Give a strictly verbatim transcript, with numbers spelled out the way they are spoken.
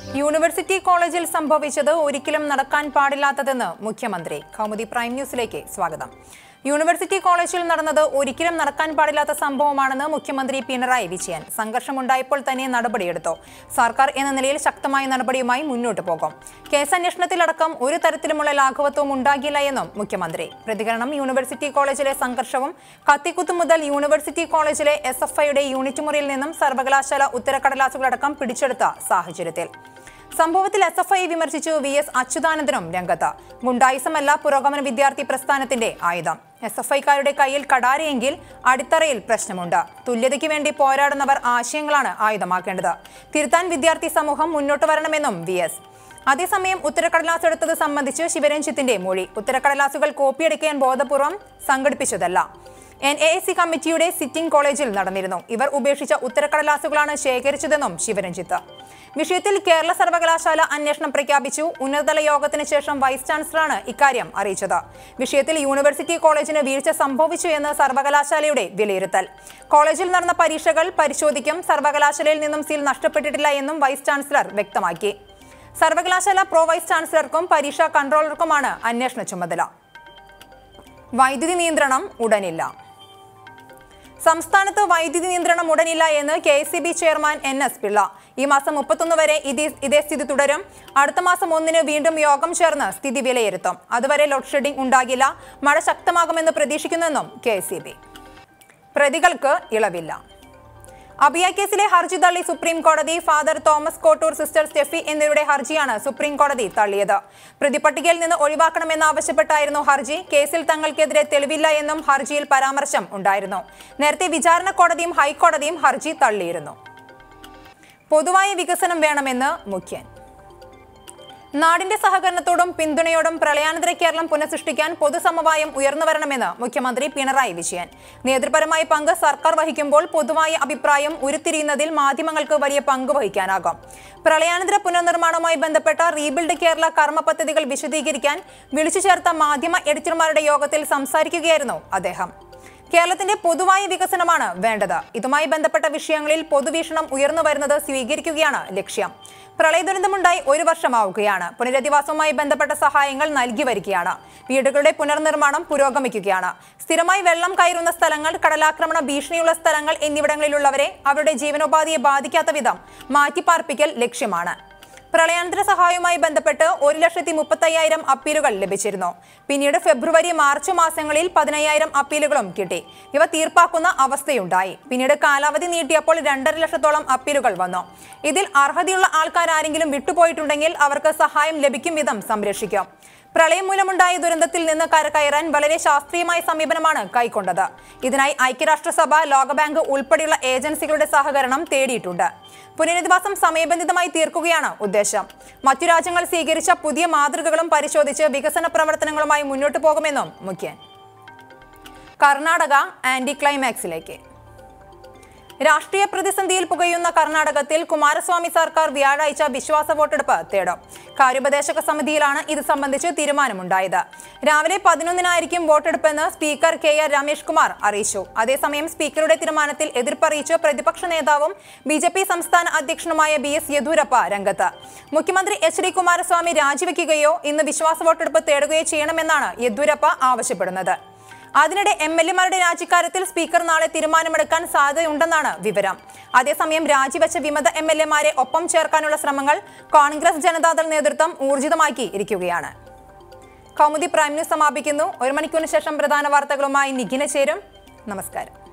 University കോളേജിൽ സംഭവിച്ചത് ഒരിക്കലും നടക്കാൻ പാടില്ലാത്തതെന്ന് മുഖ്യമന്ത്രി. കൗമുദി പ്രൈം ന്യൂസിലേക്ക് സ്വാഗതം. യൂണിവേഴ്സിറ്റി കോളേജിൽ നടന്നത് ഒരിക്കലും നടക്കാൻ പാടില്ലാത്ത സംഭവമാണെന്ന് മുഖ്യമന്ത്രി പിണറായി വിജയൻ. സംഘർഷമുണ്ടായപ്പോൾ തന്നെ നടപടിയെടുത്തു. സർക്കാർ എന്ന നിലയിൽ ശക്തമായ നടപടിയുമായി മുന്നോട്ട് പോകും. കേസന്വേഷണത്തിലടക്കം ഒരു തരത്തിലുമുള്ള ലാഘവത്വവും ഉണ്ടാകില്ല എന്നും മുഖ്യമന്ത്രി. പ്രതികരണം യൂണിവേഴ്സിറ്റി കോളേജിലെ സംഘർഷവും കത്തിക്കുത്തു മുതൽ യൂണിവേഴ്സിറ്റി കോളേജിലെ എസ് എഫ് ഐയുടെ യൂണിറ്റ് മുറിയിൽ നിന്നും സർവകലാശാല ഉത്തരക്കടലാസുകളടക്കം പിടിച്ചെടുത്ത സാഹചര്യത്തിൽ സംഭവത്തിൽ എസ് എഫ് ഐ വിമർശിച്ചു വി എസ് അച്യുതാനന്ദനും രംഗത്ത്. ഗുണ്ടായിസമല്ല പുരോഗമന വിദ്യാർത്ഥി പ്രസ്ഥാനത്തിന്റെ ആയുധം. എസ് എഫ് ഐക്കാരുടെ കയ്യിൽ കടാരയെങ്കിൽ അടിത്തറയിൽ പ്രശ്നമുണ്ട്. തുല്യതയ്ക്ക് വേണ്ടി പോരാടുന്നവർ ആശയങ്ങളാണ് ആയുധമാക്കേണ്ടത്. തിരുത്താൻ വിദ്യാർത്ഥി സമൂഹം മുന്നോട്ട് വരണമെന്നും വി എസ്. അതേസമയം ഉത്തരക്കടലാസ് എടുത്തത് സംബന്ധിച്ച് ശിവരഞ്ജിത്തിന്റെ മൊഴി. ഉത്തരക്കടലാസുകൾ കോപ്പിയെടുക്കാൻ ബോധപൂർവം സംഘടിപ്പിച്ചതല്ല. എൻ എ സി കമ്മിറ്റിയുടെ സിറ്റിംഗ് കോളേജിൽ നടന്നിരുന്നു. ഇവർ ഉപേക്ഷിച്ച ഉത്തരക്കടലാസുകളാണ് ശേഖരിച്ചതെന്നും ശിവരഞ്ജിത്ത്. വിഷയത്തിൽ കേരള സർവകലാശാല അന്വേഷണം പ്രഖ്യാപിച്ചു. ഉന്നതതല യോഗത്തിന് ശേഷം വൈസ് ചാൻസലറാണ് ഇക്കാര്യം അറിയിച്ചത്. വിഷയത്തിൽ യൂണിവേഴ്സിറ്റി കോളേജിന് വീഴ്ച സംഭവിച്ചു എന്ന് സർവകലാശാലയുടെ വിലയിരുത്തൽ. കോളേജിൽ നടന്ന പരീക്ഷകൾ പരിശോധിക്കും. സർവകലാശാലയിൽ നിന്നും സീൽ നഷ്ടപ്പെട്ടിട്ടില്ല എന്നും വൈസ് ചാൻസലർ വ്യക്തമാക്കി. സർവകലാശാല പ്രോ വൈസ് ചാൻസലർക്കും പരീക്ഷാ കൺട്രോളർക്കുമാണ് അന്വേഷണ ചുമതല. വൈദ്യുതി നിയന്ത്രണം ഉടനില്ല. സംസ്ഥാനത്ത് വൈദ്യുതി നിയന്ത്രണം ഉടനില്ല എന്ന് K S E B chairman N S Pillai. ഈ മാസം മുപ്പത്തൊന്ന് വരെ ഇതേ ഇതേ സ്ഥിതി തുടരും. അടുത്ത മാസം ഒന്നിന് വീണ്ടും യോഗം ചേർന്ന് സ്ഥിതി വിലയിരുത്തും. അതുവരെ ലോഡ് ഷെഡിംഗ് ഉണ്ടാകില്ല. മഴ ശക്തമാകുമെന്ന് പ്രതീക്ഷിക്കുന്നെന്നും കെ എസ് ഇ ബി. പ്രതികൾക്ക് ഇളവില്ല. അബിയ കേസിലെ ഹർജി തള്ളി സുപ്രീം കോടതി. ഫാദർ തോമസ് കോട്ടൂർ, സിസ്റ്റർ സ്റ്റെഫി എന്നിവരുടെ ഹർജിയാണ് സുപ്രീം കോടതി തള്ളിയത്. പ്രതിപട്ടികയിൽ നിന്ന് ഒഴിവാക്കണമെന്നാവശ്യപ്പെട്ടായിരുന്നു ഹർജി. കേസിൽ തങ്ങൾക്കെതിരെ തെളിവില്ല എന്നും ഹർജിയിൽ പരാമർശം ഉണ്ടായിരുന്നു. നേരത്തെ വിചാരണ കോടതിയും ഹൈക്കോടതിയും ഹർജി തള്ളിയിരുന്നു. പൊതുവായ വികസനം വേണമെന്ന് മുഖ്യൻ. നാടിന്റെ സഹകരണത്തോടും പിന്തുണയോടും പ്രളയാനന്തര കേരളം പുനഃസൃഷ്ടിക്കാൻ പൊതുസമവായം ഉയർന്നുവരണമെന്ന് മുഖ്യമന്ത്രി പിണറായി വിജയൻ. നേതൃപരമായ പങ്ക് സർക്കാർ വഹിക്കുമ്പോൾ പൊതുവായ അഭിപ്രായം ഉരുത്തിരിയുന്നതിൽ മാധ്യമങ്ങൾക്ക് വലിയ പങ്ക് വഹിക്കാനാകും. പ്രളയാനന്തര പുനർനിർമ്മാണവുമായി ബന്ധപ്പെട്ട റീബിൽഡ് കേരള കർമ്മ പദ്ധതികൾ വിശദീകരിക്കാൻ വിളിച്ചു ചേർത്ത മാധ്യമ എഡിറ്റർമാരുടെ യോഗത്തിൽ സംസാരിക്കുകയായിരുന്നു അദ്ദേഹം. കേരളത്തിന്റെ പൊതുവായ വികസനമാണ് വേണ്ടത്. ഇതുമായി ബന്ധപ്പെട്ട വിഷയങ്ങളിൽ പൊതുവീക്ഷണം ഉയർന്നു വരുന്നത് സ്വീകരിക്കുകയാണ് ലക്ഷ്യം. പ്രളയ ദുരന്തമുണ്ടായി ഒരു വർഷമാവുകയാണ്. പുനരധിവാസവുമായി ബന്ധപ്പെട്ട സഹായങ്ങൾ നൽകി വരികയാണ്. വീടുകളുടെ പുനർനിർമ്മാണം പുരോഗമിക്കുകയാണ്. സ്ഥിരമായി വെള്ളം കയറുന്ന സ്ഥലങ്ങൾ, കടലാക്രമണ ഭീഷണിയുള്ള സ്ഥലങ്ങൾ എന്നിവിടങ്ങളിലുള്ളവരെ അവരുടെ ജീവനോപാധിയെ ബാധിക്കാത്ത വിധം മാറ്റിപ്പാർപ്പിക്കൽ ലക്ഷ്യമാണ്. പ്രളയാനന്തര സഹായവുമായി ബന്ധപ്പെട്ട് ഒരു ലക്ഷത്തി മുപ്പത്തയ്യായിരം അപ്പീലുകൾ ലഭിച്ചിരുന്നു. പിന്നീട് ഫെബ്രുവരി മാർച്ച് മാസങ്ങളിൽ പതിനയ്യായിരം അപ്പീലുകളും കിട്ടി. ഇവ തീർപ്പാക്കുന്ന അവസ്ഥയുണ്ടായി. പിന്നീട് കാലാവധി നീട്ടിയപ്പോൾ രണ്ടര ലക്ഷത്തോളം അപ്പീലുകൾ വന്നു. ഇതിൽ അർഹതയുള്ള ആൾക്കാരെങ്കിലും വിട്ടുപോയിട്ടുണ്ടെങ്കിൽ അവർക്ക് സഹായം ലഭിക്കും വിധം സംരക്ഷിക്കും. പ്രളയം മൂലമുണ്ടായ ദുരന്തത്തിൽ നിന്ന് കരകയറാൻ വളരെ ശാസ്ത്രീയമായ സമീപനമാണ് കൈക്കൊണ്ടത്. ഇതിനായി ഐക്യരാഷ്ട്രസഭ, ലോകബാങ്ക് ഉൾപ്പെടെയുള്ള ഏജൻസികളുടെ സഹകരണം തേടിയിട്ടുണ്ട്. പുനരധിവാസം സമയബന്ധിതമായി തീർക്കുകയാണ് ഉദ്ദേശം. മറ്റു രാജ്യങ്ങൾ സ്വീകരിച്ച പുതിയ മാതൃകകളും പരിശോധിച്ച് വികസന പ്രവർത്തനങ്ങളുമായി മുന്നോട്ടു പോകുമെന്നും മുഖ്യൻ. കർണാടക ആന്റി ക്ലൈമാക്സിലേക്ക്. രാഷ്ട്രീയ പ്രതിസന്ധിയിൽ പുകയുന്ന കർണാടകത്തിൽ കുമാരസ്വാമി സർക്കാർ വ്യാഴാഴ്ച വിശ്വാസ വോട്ടെടുപ്പ് തേടും. കാര്യോപദേശക സമിതിയിലാണ് ഇത് സംബന്ധിച്ച് തീരുമാനമുണ്ടായത്. രാവിലെ പതിനൊന്നിനായിരിക്കും വോട്ടെടുപ്പെന്ന് speaker K R Ramesh Kumar അറിയിച്ചു. അതേസമയം സ്പീക്കറുടെ തീരുമാനത്തിൽ എതിർപ്പറിയിച്ച് പ്രതിപക്ഷ നേതാവും ബി ജെ പി സംസ്ഥാന അധ്യക്ഷനുമായ ബി എസ് യെദ്യൂരപ്പ രംഗത്ത്. മുഖ്യമന്ത്രി എച്ച് ഡി കുമാരസ്വാമി രാജിവെക്കുകയോ ഇന്ന് വിശ്വാസ വോട്ടെടുപ്പ് തേടുകയോ ചെയ്യണമെന്നാണ് യെദ്യൂരപ്പ ആവശ്യപ്പെടുന്നത്. അതിനിടെ എം എൽ എമാരുടെ രാജിക്കാര്യത്തിൽ സ്പീക്കർ നാളെ തീരുമാനമെടുക്കാൻ സാധ്യതയുണ്ടെന്നാണ് വിവരം. അതേസമയം രാജിവെച്ച വിമത എം എൽ എമാരെ ഒപ്പം ചേർക്കാനുള്ള ശ്രമങ്ങൾ കോൺഗ്രസ് ജനതാദൾ നേതൃത്വം ഊർജിതമാക്കി ഇരിക്കുകയാണ്. കൗമുദി പ്രൈം ന്യൂസ് സമാപിക്കുന്നു. ഒരു മണിക്കൂറിന് ശേഷം പ്രധാന വാർത്തകളുമായി നിഖിന ചേരും. നമസ്കാരം.